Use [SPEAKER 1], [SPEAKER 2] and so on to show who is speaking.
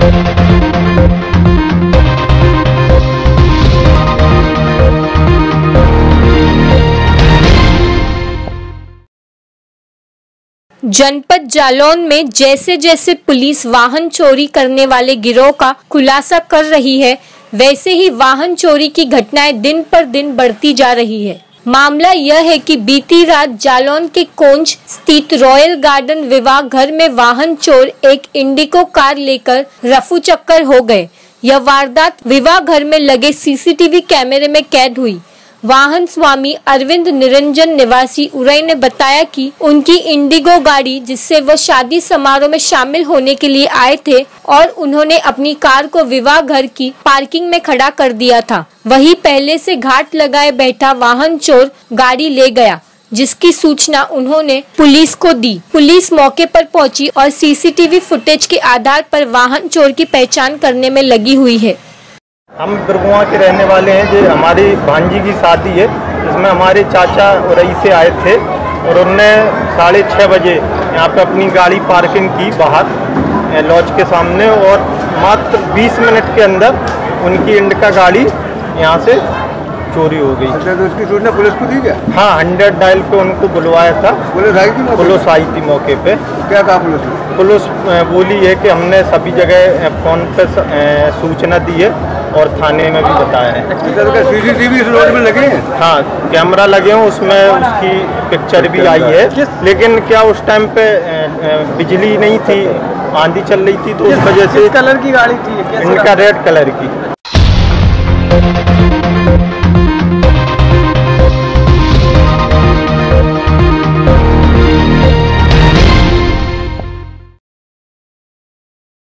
[SPEAKER 1] जनपद जालौन में जैसे जैसे पुलिस वाहन चोरी करने वाले गिरोह का खुलासा कर रही है, वैसे ही वाहन चोरी की घटनाएं दिन पर दिन बढ़ती जा रही है। मामला यह है कि बीती रात जालौन के कोंज स्थित रॉयल गार्डन विवाह घर में वाहन चोर एक इंडिगो कार लेकर रफू चक्कर हो गए। यह वारदात विवाह घर में लगे सीसीटीवी कैमरे में कैद हुई। वाहन स्वामी अरविंद निरंजन निवासी उरई ने बताया कि उनकी इंडिगो गाड़ी जिससे वह शादी समारोह में शामिल होने के लिए आए थे और उन्होंने अपनी कार को विवाह घर की पार्किंग में खड़ा कर दिया था। वही पहले से घाट लगाए बैठा वाहन चोर गाड़ी ले गया, जिसकी सूचना उन्होंने पुलिस को दी। पुलिस मौके पर पहुंची और सीसीटीवी फुटेज के आधार पर वाहन चोर की पहचान करने में लगी हुई है।
[SPEAKER 2] हम बिरगुआ के रहने वाले हैं। जो हमारी भांजी की शादी है, जिसमें हमारे चाचा उरई से आए थे और उनने 6:30 बजे यहाँ पे अपनी गाड़ी पार्किंग की बाहर लॉज के सामने और मात्र 20 मिनट के अंदर उनकी इंडिका गाड़ी यहाँ से चोरी हो गई।
[SPEAKER 3] अच्छा, तो उसकी सूचना पुलिस को दी क्या?
[SPEAKER 2] हाँ, 100 डायल पे उनको बुलवाया था।
[SPEAKER 3] पुलिस आई थी?
[SPEAKER 2] पुलिस आई थी मौके पे।
[SPEAKER 3] क्या कहा पुलिस ने?
[SPEAKER 2] पुलिस बोली है कि हमने सभी जगह फोन पे सूचना दी है और थाने में भी बताया है।
[SPEAKER 3] सीसीटीवी इस रोड में लगे हैं?
[SPEAKER 2] हाँ, कैमरा लगे हैं, उसमें उसकी पिक्चर भी आई है। लेकिन क्या उस टाइम पे बिजली नहीं थी, आंधी चल रही थी, तो उस वजह से।
[SPEAKER 3] किस कलर की गाड़ी थी?
[SPEAKER 2] इनका रेड कलर की।